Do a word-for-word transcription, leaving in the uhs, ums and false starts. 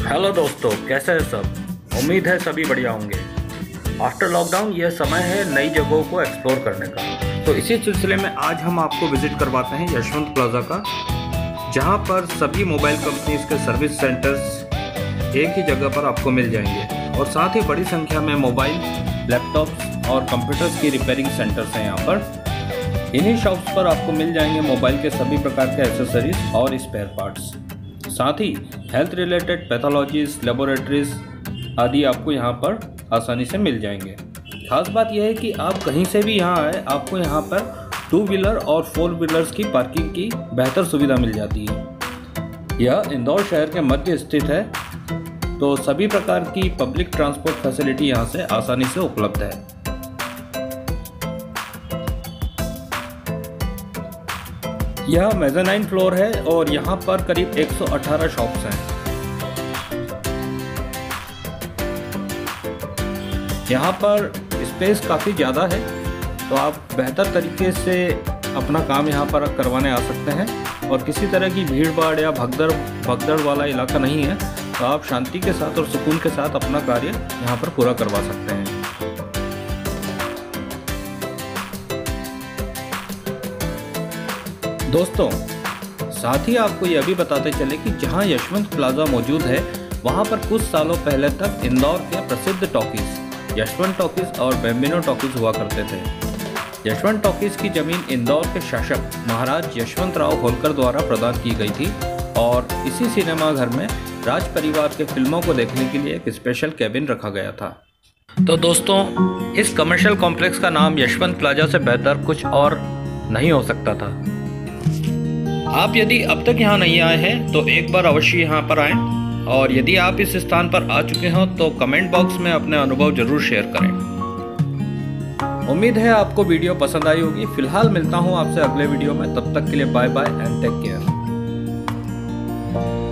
Hello दोस्तों, कैसे हैं सब। उम्मीद है सभी बढ़िया होंगे। आफ्टर लॉकडाउन यह समय है नई जगहों को एक्सप्लोर करने का। तो इसी सिलसिले में आज हम आपको विजिट करवाते हैं यशवंत प्लाजा का, जहां पर सभी मोबाइल कंपनीज के सर्विस सेंटर्स एक ही जगह पर आपको मिल जाएंगे और साथ ही बड़ी संख्या में मोबाइल, लैपटॉप्स और कंप्यूटर्स की रिपेयरिंग सेंटर्स हैं यहाँ पर। इन्हीं शॉप्स पर आपको मिल जाएंगे मोबाइल के सभी प्रकार के एक्सेसरीज और स्पेयर पार्ट्स। साथ ही हेल्थ रिलेटेड पैथोलॉजीज, लेबोरेटरीज आदि आपको यहाँ पर आसानी से मिल जाएंगे। खास बात यह है कि आप कहीं से भी यहाँ आए, आपको यहाँ पर टू व्हीलर और फोर व्हीलर्स की पार्किंग की बेहतर सुविधा मिल जाती है। यह इंदौर शहर के मध्य स्थित है, तो सभी प्रकार की पब्लिक ट्रांसपोर्ट फैसिलिटी यहाँ से आसानी से उपलब्ध है। यह मेज़ानाइन फ्लोर है और यहाँ पर करीब एक सौ अठारह शॉप्स हैं। यहाँ पर स्पेस काफ़ी ज़्यादा है, तो आप बेहतर तरीके से अपना काम यहाँ पर करवाने आ सकते हैं और किसी तरह की भीड़ भाड़ या भगदड़ भगदड़ वाला इलाका नहीं है, तो आप शांति के साथ और सुकून के साथ अपना कार्य यहाँ पर पूरा करवा सकते हैं। दोस्तों, साथ ही आपको यह भी बताते चले कि जहां यशवंत प्लाजा मौजूद है, वहां पर कुछ सालों पहले तक इंदौर के प्रसिद्ध टॉकीज यशवंत टॉकीज और बैम्बिनो टॉकीज हुआ करते थे। यशवंत टॉकीज की जमीन इंदौर के शासक महाराज यशवंत राव होलकर द्वारा प्रदान की गई थी और इसी सिनेमा घर में राज परिवार के फिल्मों को देखने के लिए एक स्पेशल कैबिन रखा गया था। तो दोस्तों, इस कमर्शियल कॉम्प्लेक्स का नाम यशवंत प्लाजा से बेहतर कुछ और नहीं हो सकता था। आप यदि अब तक यहाँ नहीं आए हैं तो एक बार अवश्य यहाँ पर आएं, और यदि आप इस स्थान पर आ चुके हो तो कमेंट बॉक्स में अपने अनुभव जरूर शेयर करें। उम्मीद है आपको वीडियो पसंद आई होगी। फिलहाल मिलता हूँ आपसे अगले वीडियो में, तब तक के लिए bye bye and take care.